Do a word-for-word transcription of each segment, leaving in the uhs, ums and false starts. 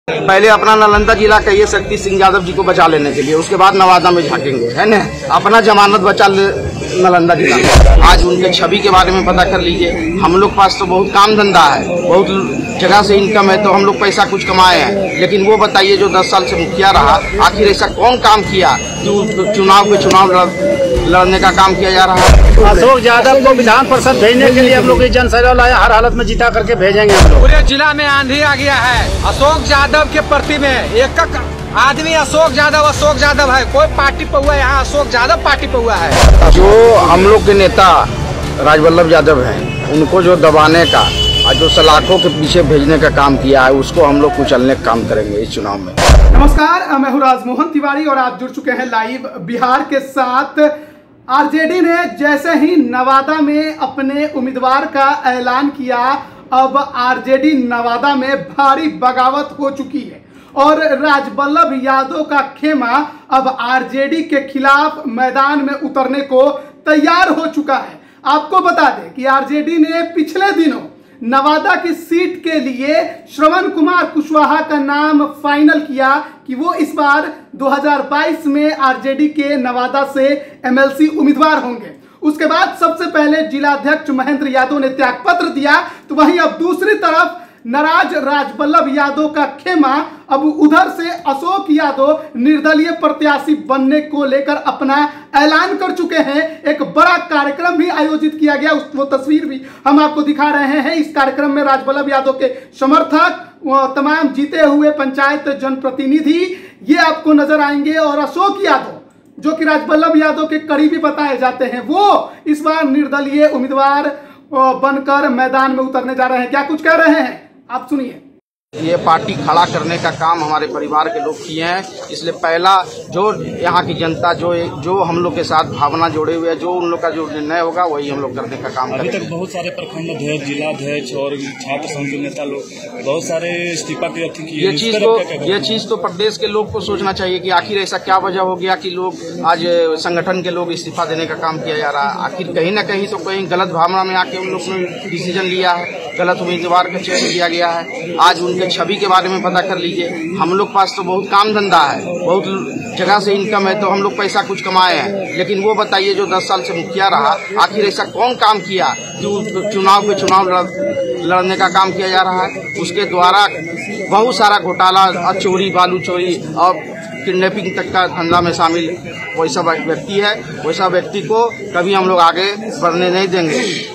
पहले अपना नालंदा जिला कहिए शक्ति सिंह यादव जी को बचा लेने के लिए, उसके बाद नवादा में झांकेंगे, है ना। अपना जमानत बचा ले नालंदा जिला। आज उनके छवि के बारे में पता कर लीजिए। हम लोग पास तो बहुत काम धंधा है, बहुत जगह से इनकम है, तो हम लोग पैसा कुछ कमाए हैं। लेकिन वो बताइए जो दस साल से मुखिया रहा, आखिर ऐसा कौन काम किया जो चुनाव पे चुनाव लड़ने का काम किया जा रहा है। अशोक यादव को विधान परिषद भेजने के लिए हम लोग जनसभा लाया, हर हालत में जीता करके भेजेंगे हम लोग। पूरे जिला में आंधी आ गया है अशोक यादव के प्रति में। एक आदमी अशोक यादव अशोक यादव है, कोई पार्टी पे हुआ है, यहाँ अशोक यादव पार्टी पे हुआ है। जो हम लोग के नेता राजवल्लभ यादव हैं, उनको जो दबाने का और जो सलाखों के पीछे भेजने का काम किया है, उसको हम लोग कुचलने का काम करेंगे इस चुनाव में। नमस्कार, मैं हूं राजमोहन तिवारी और आप जुड़ चुके हैं लाइव बिहार के साथ। आरजेडी ने जैसे ही नवादा में अपने उम्मीदवार का ऐलान किया, अब आरजेडी नवादा में भारी बगावत हो चुकी है और राजवल्लभ यादव का खेमा अब आरजेडी के खिलाफ मैदान में उतरने को तैयार हो चुका है। आपको बता दें कि आरजेडी ने पिछले दिनों नवादा की सीट के लिए श्रवण कुमार कुशवाहा का नाम फाइनल किया कि वो इस बार दो हज़ार बाईस में आरजेडी के नवादा से एमएलसी उम्मीदवार होंगे। उसके बाद सबसे पहले जिलाध्यक्ष महेंद्र यादव ने त्यागपत्र दिया, तो वहीं अब दूसरी तरफ नाराज राजवल्लभ यादव का खेमा अब उधर से अशोक यादव निर्दलीय प्रत्याशी बनने को लेकर अपना ऐलान कर चुके हैं। एक बड़ा कार्यक्रम भी आयोजित किया गया, उस वो तस्वीर भी हम आपको दिखा रहे हैं। इस कार्यक्रम में राजवल्लभ यादव के समर्थक, तमाम जीते हुए पंचायत जनप्रतिनिधि ये आपको नजर आएंगे और अशोक यादव जो कि राजवल्लभ यादव के करीबी बताए जाते हैं, वो इस बार निर्दलीय उम्मीदवार बनकर मैदान में उतरने जा रहे हैं। क्या कुछ कह रहे हैं आप सुनिए। ये पार्टी खड़ा करने का काम हमारे परिवार के लोग किए हैं, इसलिए पहला जो यहाँ की जनता जो जो हम लोग के साथ भावना जोड़े हुए है, जो उन लोग का जो निर्णय होगा वही हम लोग करने का काम करेंगे। अभी तक बहुत सारे प्रखंड अध्यक्ष, जिलाध्यक्ष और छात्र संघ के नेता लोग बहुत सारे इस्तीफा की अर्थी किए। ये चीज तो ये चीज तो प्रदेश के लोग को सोचना चाहिए कि आखिर ऐसा क्या वजह हो गया कि लोग आज संगठन के लोग इस्तीफा देने का काम किया जा रहा है। आखिर कहीं न कहीं तो कहीं गलत भावना में आके उन लोग ने डिसीजन लिया है, गलत उम्मीदवार का चयन किया गया है। आज उनके छवि के बारे में पता कर लीजिए। हम लोग पास तो बहुत काम धंधा है, बहुत जगह से इनकम है, तो हम लोग पैसा कुछ कमाए हैं। लेकिन वो बताइए जो दस साल से मुखिया रहा, आखिर ऐसा कौन काम किया जो चुनाव पे चुनाव लड़ने का काम किया जा रहा है। उसके द्वारा बहुत सारा घोटाला, चोरी, बालू चोरी और किडनैपिंग तक का धंधा में शामिल वैसा व्यक्ति है। वैसा व्यक्ति को कभी हम लोग आगे बढ़ने नहीं देंगे।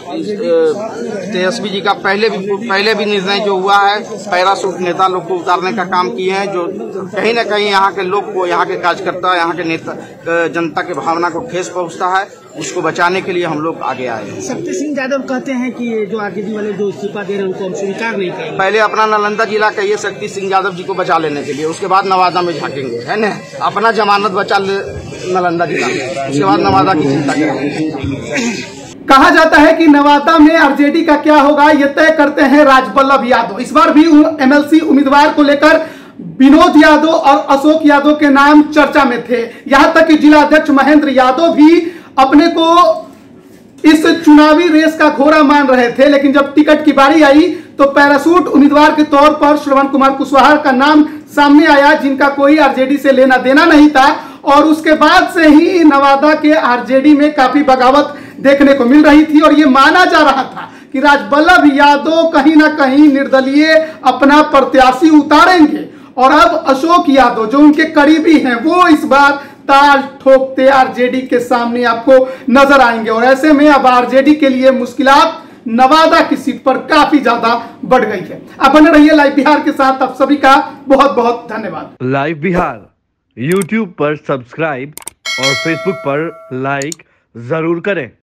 तेजस्वी जी का पहले भी पहले भी निर्णय जो हुआ है, पैरासूट नेता लोग को उतारने का काम किए हैं, जो कहीं न कहीं यहाँ के लोग को, यहाँ के कार्यकर्ता, यहाँ के नेता जनता के भावना को ठेस पहुँचता है। उसको बचाने के लिए हम लोग आगे आए हैं। शक्ति सिंह यादव कहते हैं कि जो आरजेडी वाले जो इस्तीफा दे रहे हैं उनको हम स्वीकार नहीं करेंगे। पहले अपना नालंदा जिला कहिए शक्ति सिंह यादव जी को बचा लेने के लिए, उसके बाद नवादा में झांकेंगे, है ना। अपना जमानत बचा ले नालंदा जिला, उसके बाद नवादा की चिंता करेंगे। कहा जाता है कि नवादा में आरजेडी का क्या होगा ये तय करते हैं राजवल्लभ यादव। इस बार भी एमएलसी उम्मीदवार को लेकर विनोद यादव और अशोक यादव के नाम चर्चा में थे। यहां तक कि जिलाध्यक्ष महेंद्र यादव भी अपने को इस चुनावी रेस का घोड़ा मान रहे थे, लेकिन जब टिकट की बारी आई तो पैरासूट उम्मीदवार के तौर पर श्रवण कुमार कुशवाहा का नाम सामने आया, जिनका कोई आरजेडी से लेना देना नहीं था। और उसके बाद से ही नवादा के आरजेडी में काफी बगावत देखने को मिल रही थी और ये माना जा रहा था कि राजवल्लभ यादव कहीं ना कहीं निर्दलीय अपना प्रत्याशी उतारेंगे और अब अशोक यादव जो उनके करीबी हैं वो इस बार ताल ठोकते आरजेडी के सामने आपको नजर आएंगे। और ऐसे में अब आरजेडी के लिए मुश्किलात नवादा की सीट पर काफी ज्यादा बढ़ गई है। आप बने रहिए लाइव बिहार के साथ। आप सभी का बहुत बहुत धन्यवाद। लाइव बिहार यूट्यूब पर सब्सक्राइब और फेसबुक पर लाइक जरूर करें।